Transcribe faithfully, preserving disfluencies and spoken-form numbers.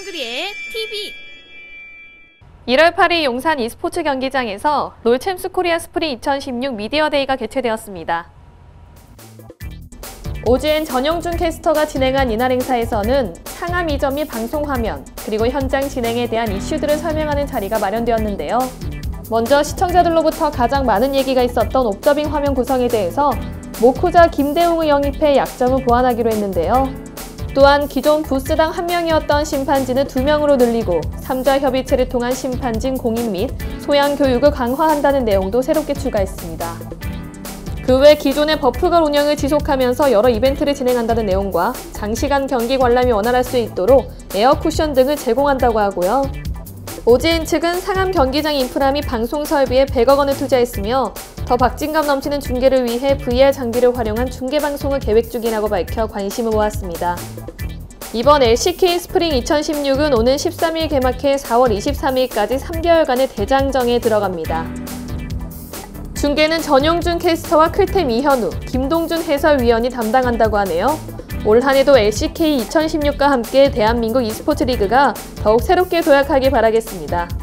얼그리의 티비. 일월 팔일 용산 e스포츠 경기장에서 롤챔스 코리아 스프링 이천십육 미디어데이가 개최되었습니다. 오지엔 전용준 캐스터가 진행한 이날 행사에서는 상암 이전 및 방송화면, 그리고 현장 진행에 대한 이슈들을 설명하는 자리가 마련되었는데요. 먼저 시청자들로부터 가장 많은 얘기가 있었던 옵더빙 화면 구성에 대해서 모코자 김대웅을 영입해 약점을 보완하기로 했는데요. 또한 기존 부스당 한 명이었던 심판진을 두 명으로 늘리고 삼자 협의체를 통한 심판진 공인 및 소양 교육을 강화한다는 내용도 새롭게 추가했습니다. 그 외 기존의 버프걸 운영을 지속하면서 여러 이벤트를 진행한다는 내용과 장시간 경기 관람이 원활할 수 있도록 에어 쿠션 등을 제공한다고 하고요. 오지엔 측은 상암 경기장 인프라 및 방송 설비에 백억 원을 투자했으며 더 박진감 넘치는 중계를 위해 브이알 장비를 활용한 중계 방송을 계획 중이라고 밝혀 관심을 모았습니다. 이번 엘씨케이 스프링 이천십육은 오는 십삼일 개막해 사월 이십삼일까지 삼 개월간의 대장정에 들어갑니다. 중계는 전용준 캐스터와 클템 이현우, 김동준 해설위원이 담당한다고 하네요. 올 한해도 엘씨케이 이천십육과 함께 대한민국 e스포츠 리그가 더욱 새롭게 도약하길 바라겠습니다.